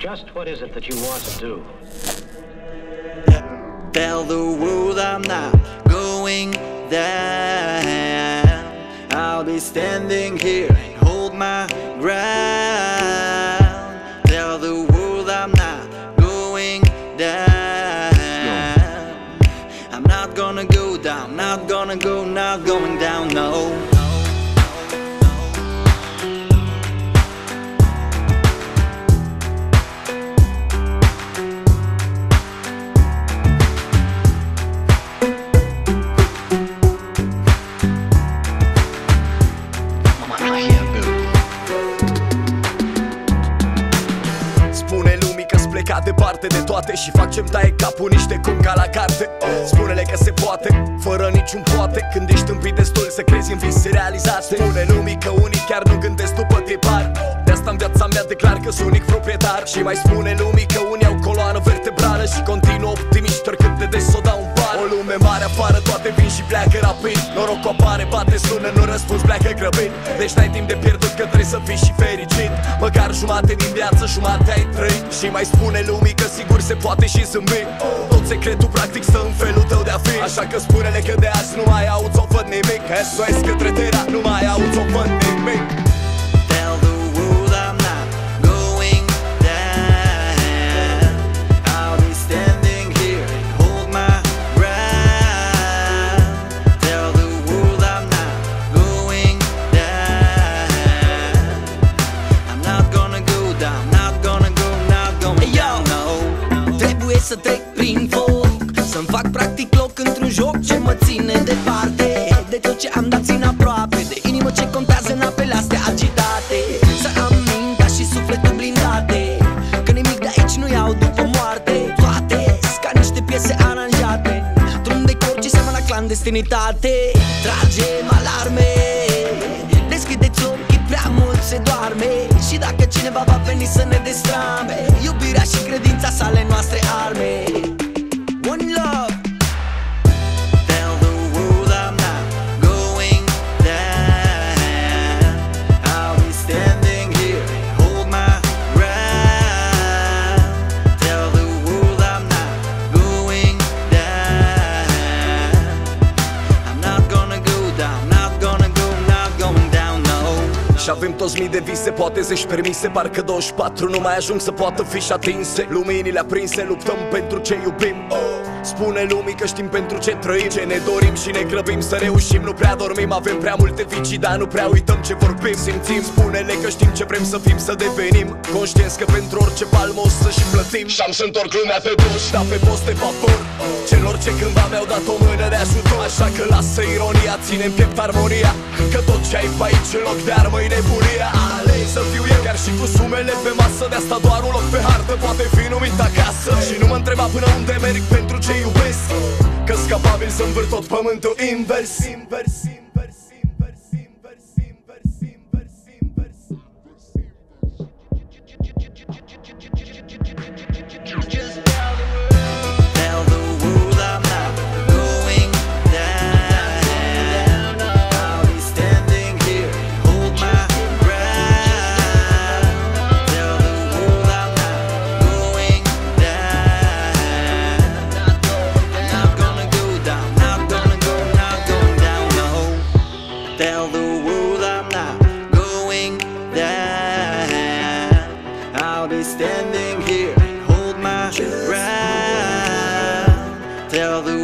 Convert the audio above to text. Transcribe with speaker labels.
Speaker 1: Just what is it that you want to do?
Speaker 2: Tell the world I'm not going down. I'll be standing here and hold my ground. Tell the world I'm not going down. I'm not gonna go down, not gonna go, not going down, no.
Speaker 3: Spune lumii că-s plecat departe de toate și fac ce-mi taie capul niște cum ca la carte. Spune-le că se poate, fără niciun poate, când ești tâmpit destul să crezi în vise realizate. Spune lumii că unii chiar nu gândesc după tipar, de asta în viața mea declar că sunt unic proprietar. Și mai spune lumii că unii au coloană vertebrală și continuă optimiști oricât de des o dau un par. O lume mare afară, toate vin și pleacă rapid. Norocul apare, bate, sună, nu răspunzi, pleacă grăbit. Deci n-ai timp de pierdut că trebuie să fii și fericit. Măcar jumate din viață, jumate ai trăit. Și mai spune lumii că sigur se poate și zâmbit. Tot secretul practic stă în felul tău de a fi. Așa că spune-le că de azi nu mai auzi o văd nimic. SOS către Terra, nu mai auzi o văd nimic.
Speaker 2: Tell the world I'm not going down. I'll be standing here and hold my ground. Tell the world I'm not going down. I'm not gonna go down, not gonna go, not going down, no. Trebuie să trec prin foc, să-mi fac practic loc într-un joc ce mă ține departe de tot ce am dat țin aproape, de inimă ce contează în apele astea agitate. Să am mintea și sufletul blindate, că nimic de aici nu iau după moarte. Toate ca niște piese aranjate într-un decor ce seamănă clandestinitate. Tragem alarme, deschideți ochii, prea mult se doarme. Și dacă cineva va veni să ne destrame, iubirea și credința sale noastre arme. One love. Tell the world I'm not going down. I'll be standing here and hold my ground. Tell the world I'm not going down. I'm not gonna go down, not gonna go, not going down, no.
Speaker 3: Și avem toți mii de vise, poate zeci permise, parcă 24 nu mai ajung să poată fi și atinse. Luminile aprinse, luptăm pentru ce iubim. Spune lumii că știm pentru ce trăim, ce ne dorim și ne grăbim să reușim. Nu prea dormim, avem prea multe vicii, dar nu prea uităm ce vorbim. Simțim, spune-le că știm ce vrem să fim, să devenim conștienți că pentru orice palmă o să și plătim. Și-am să întorc lumea pe duș, dar pe post de favor celor ce cândva mi-au dat o mână de ajutor. Așa că lasă ironia, ține în piept armonia, că tot ce ai pe aici în loc de armă-i nebunia. Aleg să fiu eu, chiar și cu sumele pe masă, de asta doar un loc pe hartă poate fi numit acasă. Și nu mă întreba până unde merg pentru ce iubesc, că-s capabil să învârt tot pământul invers. Invers, invers, invers, invers, invers, invers, invers.
Speaker 2: Just tell the world I'm not going down. I'll be standing here and hold my ground. Tell the world I'm not going down. I'm not gonna go down, not gonna go, not going down, no. Tell the world I'm not going down. I'll be standing here and hold my ground. Tell the